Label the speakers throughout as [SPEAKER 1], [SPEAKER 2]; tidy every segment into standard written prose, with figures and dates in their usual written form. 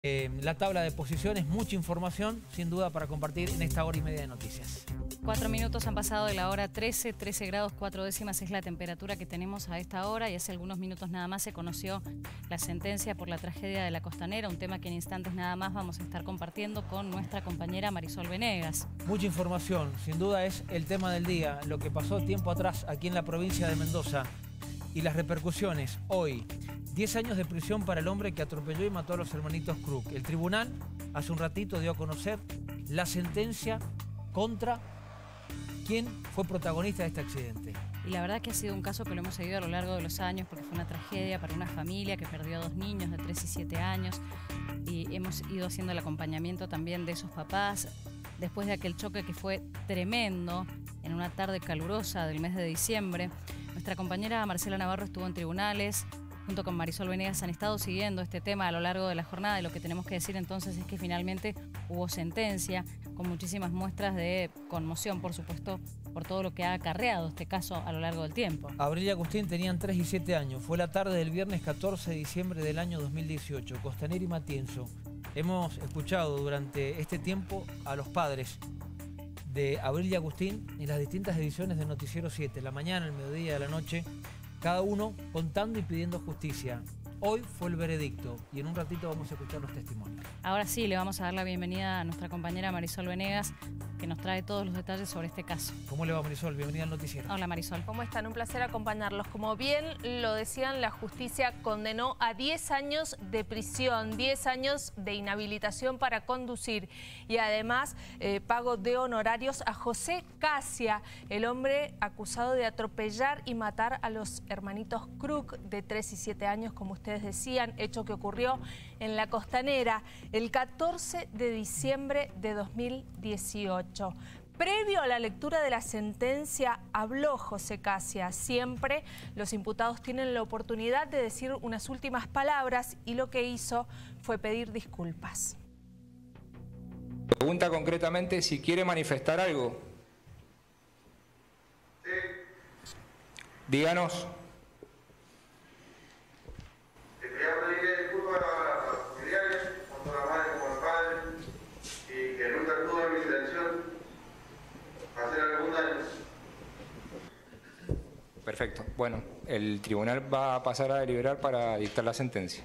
[SPEAKER 1] La tabla de posiciones, mucha información, sin duda, para compartir en esta hora y media de noticias.
[SPEAKER 2] 4 minutos han pasado de la hora 13, 13 grados 4 décimas es la temperatura que tenemos a esta hora y hace algunos minutos nada más se conoció la sentencia por la tragedia de la Costanera, un tema que en instantes nada más vamos a estar compartiendo con nuestra compañera Marisol Venegas.
[SPEAKER 1] Mucha información, sin duda es el tema del día, lo que pasó tiempo atrás aquí en la provincia de Mendoza y las repercusiones hoy. 10 años de prisión para el hombre que atropelló y mató a los hermanitos Kruk. El tribunal hace un ratito dio a conocer la sentencia contra quien fue protagonista de este accidente.
[SPEAKER 2] Y la verdad que ha sido un caso que lo hemos seguido a lo largo de los años porque fue una tragedia para una familia que perdió a 2 niños de 3 y 7 años y hemos ido haciendo el acompañamiento también de esos papás después de aquel choque que fue tremendo en una tarde calurosa del mes de diciembre. Nuestra compañera Marcela Navarro estuvo en tribunales, junto con Marisol Venegas han estado siguiendo este tema a lo largo de la jornada y lo que tenemos que decir entonces es que finalmente hubo sentencia con muchísimas muestras de conmoción, por supuesto, por todo lo que ha acarreado este caso a lo largo del tiempo.
[SPEAKER 1] Abril y Agustín tenían 3 y 7 años. Fue la tarde del viernes 14 de diciembre del año 2018. Costanera y Matienzo. Hemos escuchado durante este tiempo a los padres de Abril y Agustín en las distintas ediciones de Noticiero 7, la mañana, el mediodía, la noche, cada uno contando y pidiendo justicia. Hoy fue el veredicto y en un ratito vamos a escuchar los testimonios.
[SPEAKER 2] Ahora sí, le vamos a dar la bienvenida a nuestra compañera Marisol Venegas, que nos trae todos los detalles sobre este caso.
[SPEAKER 1] ¿Cómo le va, Marisol? Bienvenida al noticiero.
[SPEAKER 2] Hola, Marisol.
[SPEAKER 3] ¿Cómo están? Un placer acompañarlos. Como bien lo decían, la justicia condenó a 10 años de prisión, 10 años de inhabilitación para conducir y además pago de honorarios a José Casia, el hombre acusado de atropellar y matar a los hermanitos Kruk de 3 y 7 años, como ustedes decían, hecho que ocurrió en la Costanera el 14 de diciembre de 2018. Previo a la lectura de la sentencia, habló José Casia. Siempre los imputados tienen la oportunidad de decir unas últimas palabras y lo que hizo fue pedir disculpas.
[SPEAKER 4] Pregunta concretamente si quiere manifestar algo.
[SPEAKER 5] Sí.
[SPEAKER 4] Díganos.
[SPEAKER 5] Quería pedirle disculpas a los familiares, tanto a la madre como al padre, y que nunca tuve mi intención hacer algún daño.
[SPEAKER 4] Perfecto. Bueno, el tribunal va a pasar a deliberar para dictar la sentencia.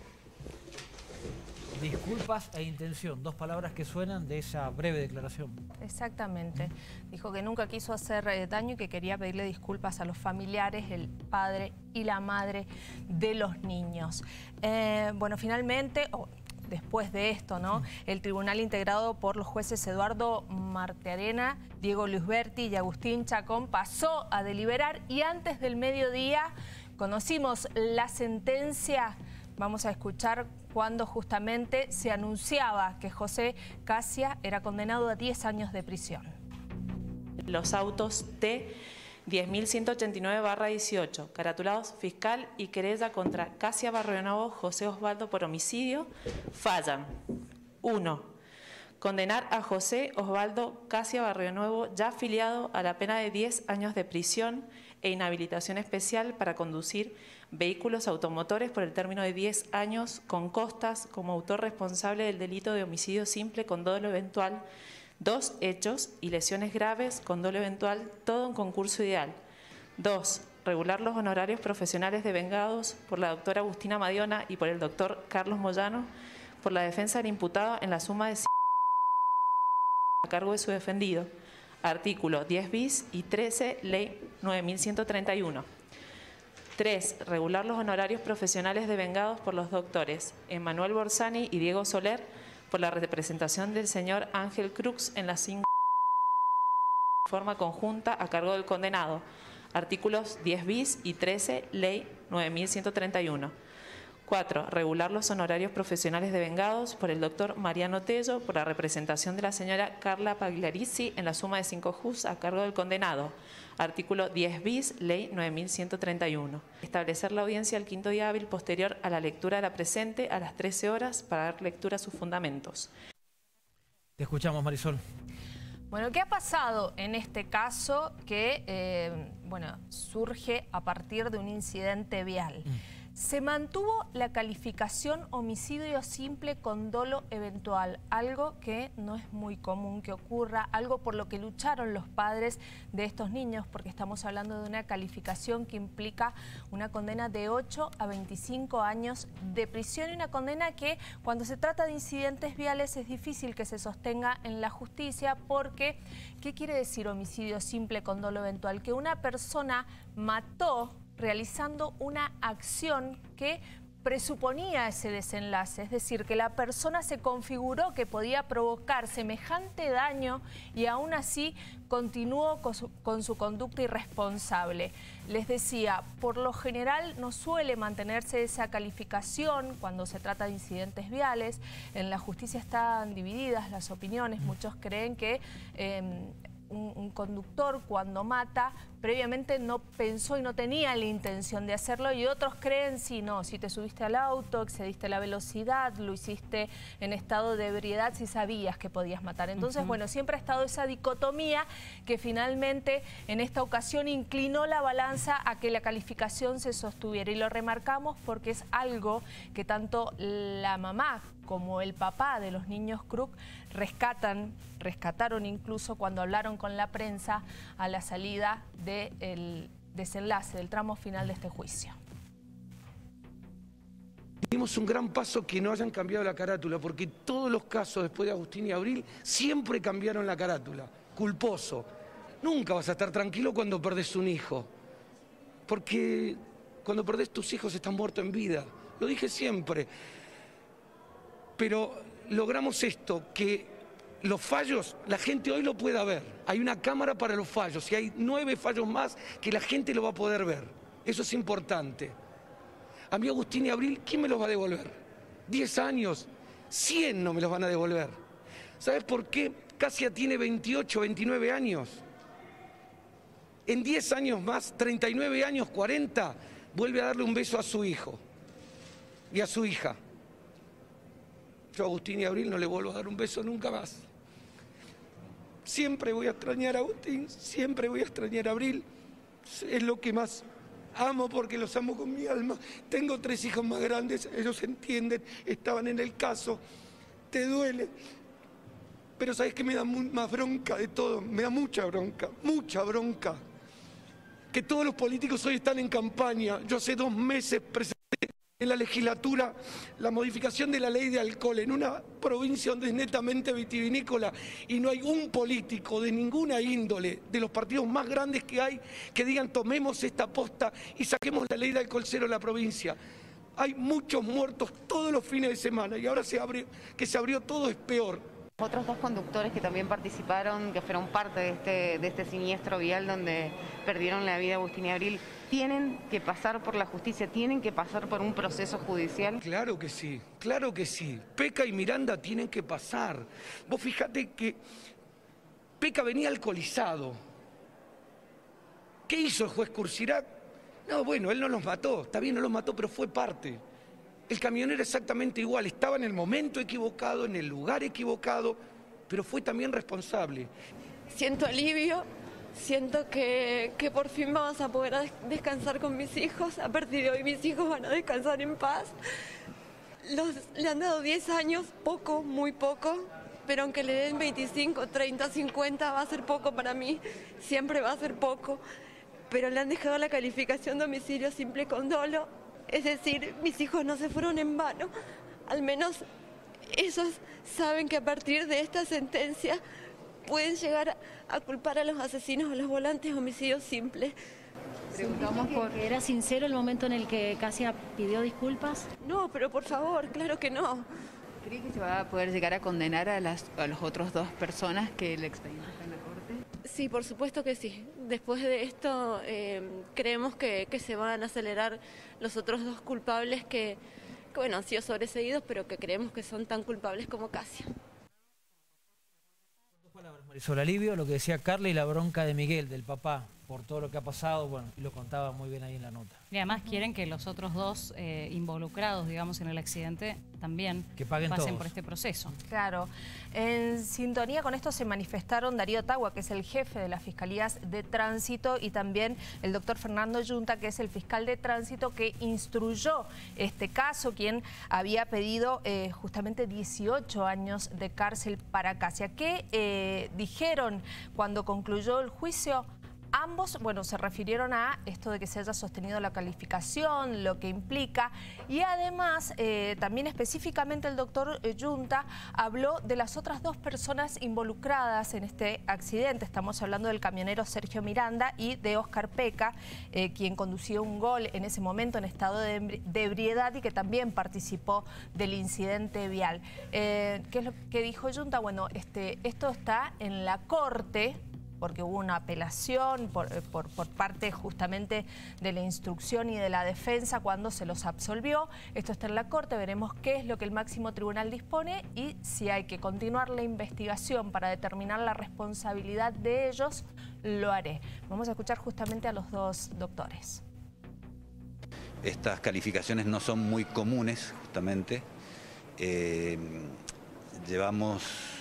[SPEAKER 1] Disculpas e intención, 2 palabras que suenan de esa breve declaración.
[SPEAKER 3] Exactamente. Dijo que nunca quiso hacer daño y que quería pedirle disculpas a los familiares, el padre y la madre de los niños. Bueno, finalmente, después de esto, ¿no? El tribunal integrado por los jueces Eduardo Martearena, Diego Luisberti y Agustín Chacón pasó a deliberar y antes del mediodía conocimos la sentencia. Vamos a escuchar cuando justamente se anunciaba que José Casia era condenado a 10 años de prisión.
[SPEAKER 6] Los autos T 10.189/18, caratulados fiscal y querella contra Casia Barrionuevo José Osvaldo por homicidio, fallan. 1. Condenar a José Osvaldo Casia Barrionuevo, ya afiliado a la pena de 10 años de prisión e inhabilitación especial para conducir vehículos automotores por el término de 10 años con costas como autor responsable del delito de homicidio simple con dolo eventual, 2 hechos y lesiones graves con dolo eventual, todo en concurso ideal. 2. Regular los honorarios profesionales devengados por la doctora Agustina Madiona y por el doctor Carlos Moyano por la defensa del imputado en la suma de a cargo de su defendido. Artículo 10 bis y 13, ley 9131. 3. Regular los honorarios profesionales devengados por los doctores Emanuel Borsani y Diego Soler por la representación del señor Ángel Crux en la forma conjunta a cargo del condenado. Artículos 10 bis y 13, ley 9131. 4. Regular los honorarios profesionales devengados por el doctor Mariano Tello por la representación de la señora Carla Pagliarisi en la suma de 5 jus a cargo del condenado. Artículo 10 bis, ley 9131. Establecer la audiencia el quinto día hábil posterior a la lectura de la presente a las 13 horas para dar lectura a sus fundamentos.
[SPEAKER 1] Te escuchamos, Marisol.
[SPEAKER 3] Bueno, ¿qué ha pasado en este caso que surge a partir de un incidente vial? Se mantuvo la calificación homicidio simple con dolo eventual, algo que no es muy común que ocurra, algo por lo que lucharon los padres de estos niños, porque estamos hablando de una calificación que implica una condena de 8 a 25 años de prisión y una condena que cuando se trata de incidentes viales es difícil que se sostenga en la justicia porque, ¿qué quiere decir homicidio simple con dolo eventual? Que una persona mató realizando una acción que presuponía ese desenlace, es decir, que la persona se configuró que podía provocar semejante daño y aún así continuó con su conducta irresponsable. Les decía, por lo general no suele mantenerse esa calificación cuando se trata de incidentes viales. En la justicia están divididas las opiniones, muchos creen que un conductor cuando mata previamente no pensó y no tenía la intención de hacerlo, y otros creen si te subiste al auto, excediste la velocidad, lo hiciste en estado de ebriedad, si sabías que podías matar. Entonces, bueno, siempre ha estado esa dicotomía que finalmente en esta ocasión inclinó la balanza a que la calificación se sostuviera, y lo remarcamos porque es algo que tanto la mamá como el papá de los niños Kruk rescataron incluso cuando hablaron con la prensa a la salida del desenlace, del tramo final de este juicio.
[SPEAKER 7] Dimos un gran paso que no hayan cambiado la carátula, porque todos los casos después de Agustín y Abril siempre cambiaron la carátula. Culposo. Nunca vas a estar tranquilo cuando perdés un hijo, porque cuando perdés tus hijos están muertos en vida. Lo dije siempre. Pero logramos esto, que los fallos, la gente hoy lo pueda ver. Hay una cámara para los fallos y hay 9 fallos más que la gente lo va a poder ver. Eso es importante. A mí Agustín y Abril, ¿quién me los va a devolver? 10 años, 100 no me los van a devolver. ¿Sabes por qué? Casia tiene 28, 29 años. En 10 años más, 39 años, 40, vuelve a darle un beso a su hijo y a su hija. Yo a Agustín y Abril no le vuelvo a dar un beso nunca más. Siempre voy a extrañar a Agustín, siempre voy a extrañar a Abril. Es lo que más amo porque los amo con mi alma. Tengo 3 hijos más grandes, ellos entienden, estaban en el caso. Te duele. Pero ¿sabes qué me da más bronca de todo? Me da mucha bronca, que todos los políticos hoy están en campaña. Yo hace 2 meses presenté en la legislatura la modificación de la ley de alcohol en una provincia donde es netamente vitivinícola y no hay un político de ninguna índole, de los partidos más grandes que hay, que digan tomemos esta posta y saquemos la ley de alcohol cero de la provincia. Hay muchos muertos todos los fines de semana y ahora se abrió todo es peor.
[SPEAKER 8] Otros 2 conductores que también participaron, que fueron parte de este siniestro vial donde perdieron la vida Agustín y Abril, ¿tienen que pasar por la justicia? ¿Tienen que pasar por un proceso judicial?
[SPEAKER 7] Claro que sí, claro que sí. Peca y Miranda tienen que pasar. Vos fíjate que Peca venía alcoholizado. ¿Qué hizo el juez Cursirac? No, bueno, él no los mató, está bien, no los mató, pero fue parte. El camionero exactamente igual, estaba en el momento equivocado, en el lugar equivocado, pero fue también responsable.
[SPEAKER 9] Siento alivio, siento que por fin vamos a poder descansar con mis hijos. A partir de hoy mis hijos van a descansar en paz. Le han dado 10 años, poco, muy poco, pero aunque le den 25, 30, 50, va a ser poco para mí, siempre va a ser poco. Pero le han dejado la calificación de homicidio simple con dolo. Es decir, mis hijos no se fueron en vano. Al menos ellos saben que a partir de esta sentencia pueden llegar a culpar a los asesinos o a los volantes de homicidio simple.
[SPEAKER 2] Preguntamos porque era sincero el momento en el que Casia pidió disculpas.
[SPEAKER 9] No, pero por favor, claro que no.
[SPEAKER 8] ¿Cree que se va a poder llegar a condenar a las otras 2 personas que el expediente está en la corte?
[SPEAKER 9] Sí, por supuesto que sí. Después de esto creemos que se van a acelerar los otros 2 culpables que bueno, han sido sobreseídos, pero que creemos que son tan culpables como Casia.
[SPEAKER 1] Marisol, alivio, lo que decía Carla y la bronca de Miguel, del papá, por todo lo que ha pasado, bueno, y lo contaba muy bien ahí en la nota.
[SPEAKER 2] Y además quieren que los otros dos involucrados, digamos, en el accidente también
[SPEAKER 1] que pasen
[SPEAKER 2] por este proceso.
[SPEAKER 3] Claro. En sintonía con esto se manifestaron Darío Tagua, que es el jefe de las Fiscalías de Tránsito, y también el doctor Fernando Yunta, que es el fiscal de Tránsito que instruyó este caso, quien había pedido justamente 18 años de cárcel para Casia. ¿Qué dijeron cuando concluyó el juicio? Ambos, bueno, se refirieron a esto de que se haya sostenido la calificación, lo que implica, y además también específicamente el doctor Yunta habló de las otras dos personas involucradas en este accidente. Estamos hablando del camionero Sergio Miranda y de Oscar Peca, quien condució un Gol en ese momento en estado de ebriedad y que también participó del incidente vial. ¿Qué es lo que dijo Yunta? Bueno, esto está en la Corte, porque hubo una apelación por parte justamente de la instrucción y de la defensa cuando se los absolvió. Esto está en la Corte, veremos qué es lo que el máximo tribunal dispone y si hay que continuar la investigación para determinar la responsabilidad de ellos, lo haré. Vamos a escuchar justamente a los dos doctores.
[SPEAKER 10] Estas calificaciones no son muy comunes, justamente. Llevamos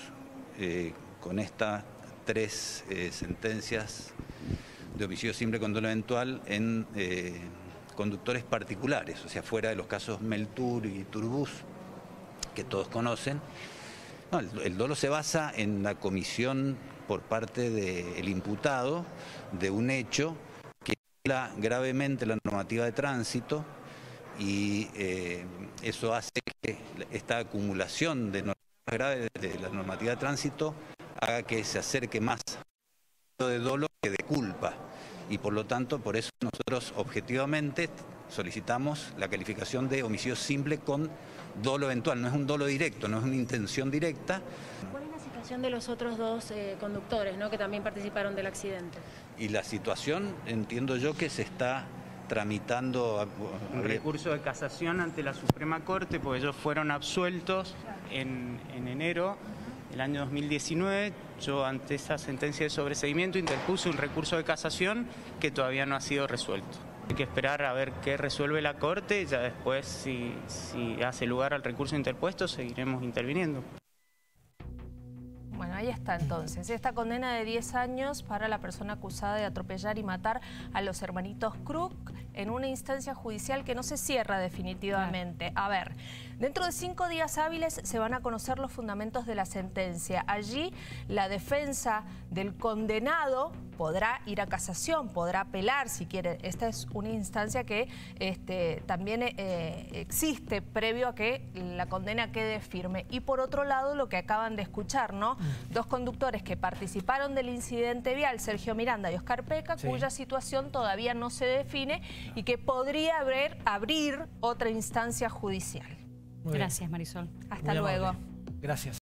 [SPEAKER 10] con esta 3 sentencias de homicidio simple con dolo eventual en conductores particulares, o sea, fuera de los casos Meltur y Turbus, que todos conocen. No, el dolo se basa en la comisión por parte del imputado de un hecho que viola gravemente la normativa de tránsito y eso hace que esta acumulación de normas graves de la normativa de tránsito haga que se acerque más de dolo que de culpa. Y por lo tanto, por eso nosotros objetivamente solicitamos la calificación de homicidio simple con dolo eventual. No es un dolo directo, no es una intención directa.
[SPEAKER 11] ¿Cuál es la situación de los otros dos conductores, ¿no?, que también participaron del accidente?
[SPEAKER 10] Y la situación, entiendo yo, que se está tramitando
[SPEAKER 12] un recurso de casación ante la Suprema Corte, porque ellos fueron absueltos en enero del año 2019. Yo, ante esa sentencia de sobreseimiento, interpuse un recurso de casación que todavía no ha sido resuelto. Hay que esperar a ver qué resuelve la Corte y ya después, si hace lugar al recurso interpuesto, seguiremos interviniendo.
[SPEAKER 3] Bueno, ahí está entonces. Esta condena de 10 años para la persona acusada de atropellar y matar a los hermanitos Krug en una instancia judicial que no se cierra definitivamente. A ver, dentro de 5 días hábiles se van a conocer los fundamentos de la sentencia. Allí la defensa del condenado podrá ir a casación, podrá apelar si quiere. Esta es una instancia que también existe previo a que la condena quede firme. Y por otro lado, lo que acaban de escuchar, ¿no? 2 conductores que participaron del incidente vial, Sergio Miranda y Oscar Peca, sí, cuya situación todavía no se define y que podría abrir otra instancia judicial.
[SPEAKER 2] Gracias, Marisol.
[SPEAKER 3] Hasta luego.
[SPEAKER 1] Gracias.